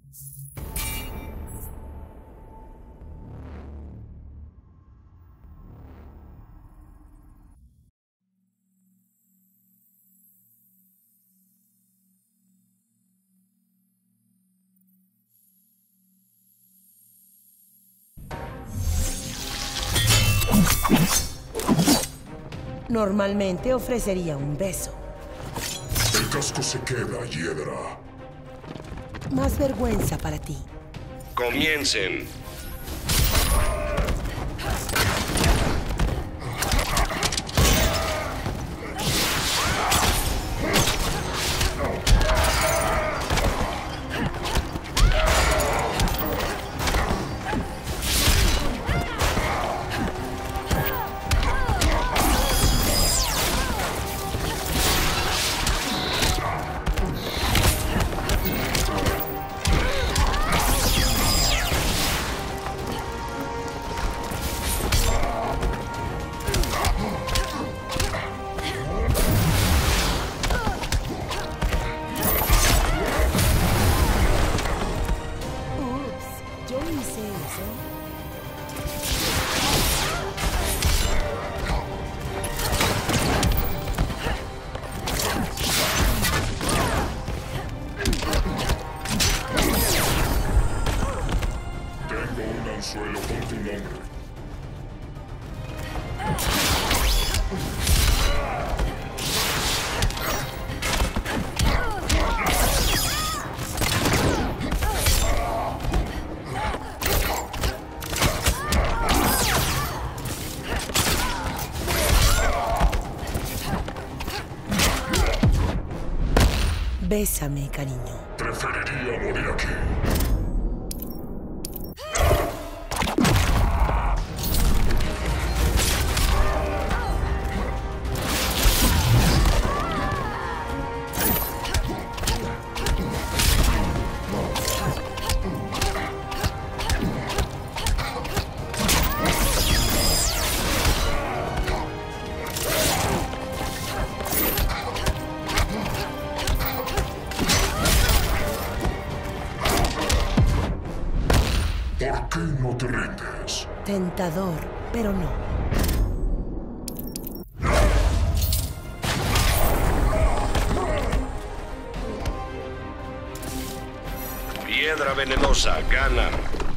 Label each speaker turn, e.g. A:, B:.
A: Normalmente ofrecería un beso.
B: El casco se queda, Hiedra.
A: Más vergüenza para ti.
C: Comiencen.
B: Suelo con tu nombre.
A: Bésame, cariño.
B: Preferiría morir aquí. ¿Por qué no te rindes?
A: Tentador, pero no.
C: Piedra venenosa gana.